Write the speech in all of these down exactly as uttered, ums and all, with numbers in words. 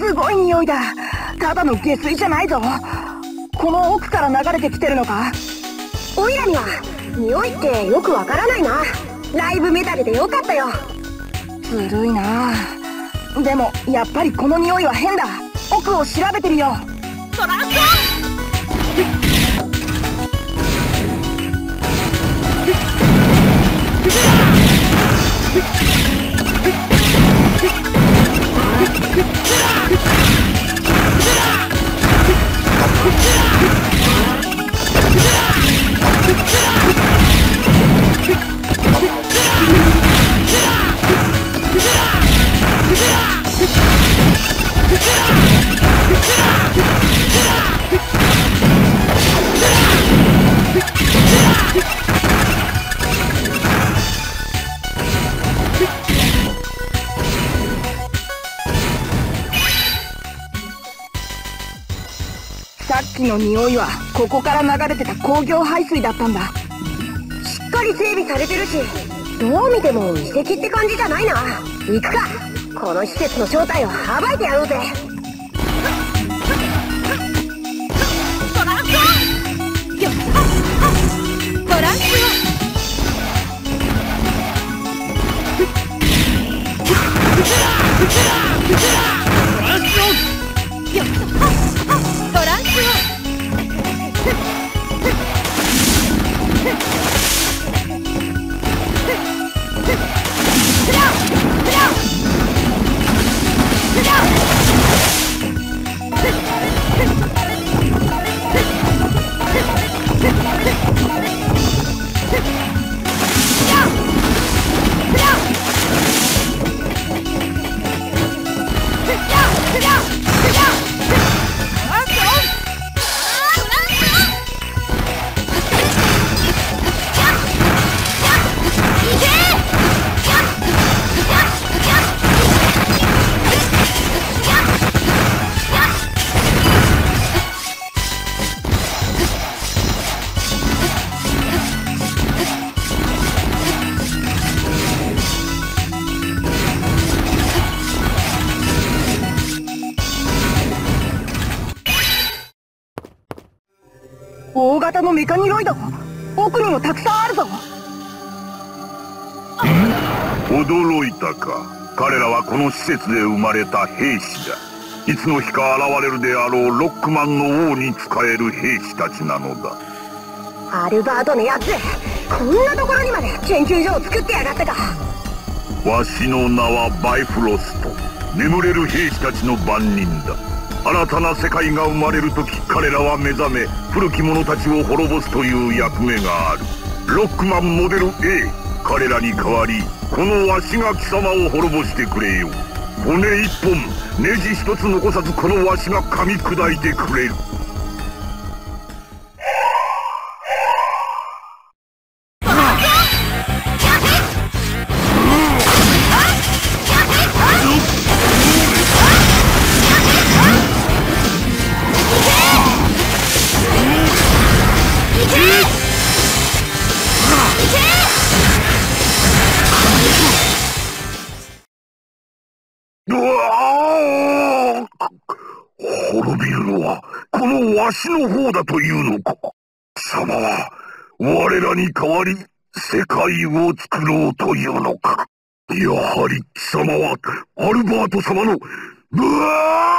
すごい匂いだ。ただの下水じゃないぞ。この奥から流れてきてるのか？ オイラには匂いってよくわからないな。ライブメタルでよかったよ。 ずるいな。でもやっぱりこの匂いは変だ。奥を調べてるよ。 トランクさっきの匂いはここから流れてた工業排水だったんだ。 しっかり整備されてるし、どう見ても遺跡って感じじゃないな。行くか。この施設の正体を暴いてやろうぜ。トランクよっトランクよっトランク大型のメカニロイド、奥にもたくさんあるぞ。 驚いたか。彼らはこの施設で生まれた兵士だ。いつの日か現れるであろうロックマンの王に仕える兵士たちなのだ。 アルバートのやつ、こんなところにまで研究所を作ってやがったか。 わしの名はバイフロスト。眠れる兵士たちの番人だ。新たな世界が生まれるとき、彼らは目覚め古き者たちを滅ぼすという役目がある。ロックマンモデル A、 彼らに代わりこのわしが貴様を滅ぼしてくれよ。骨一本ネジ一つ残さずこのわしが噛み砕いてくれる。滅びるのはこのわしの方だというのか。貴様は我らに代わり世界を作ろうというのか。やはり貴様はアルバート様のブワ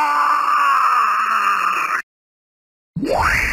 ー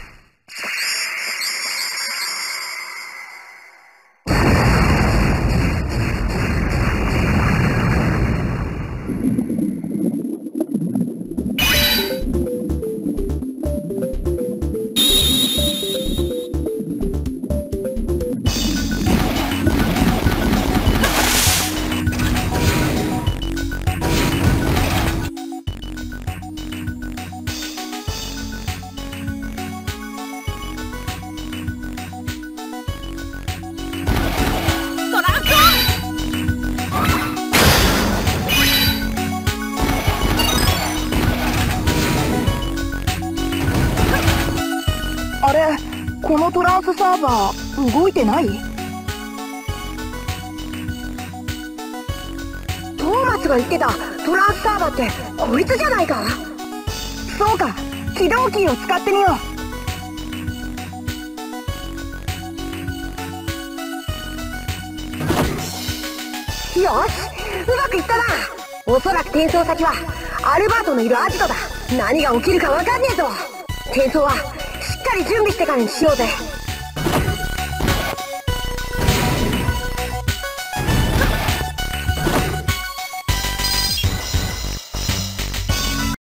このトランスサーバー動いてない？ トーマつが言ってたトランスサーバーってこいつじゃないか。 そうか、起動キーを使ってみよう。 よし、うまくいったな。おそらく転送先はアルバートのいるアジトだ。何が起きるかわかんねえぞ。転送はしっかり準備してからにしようぜ。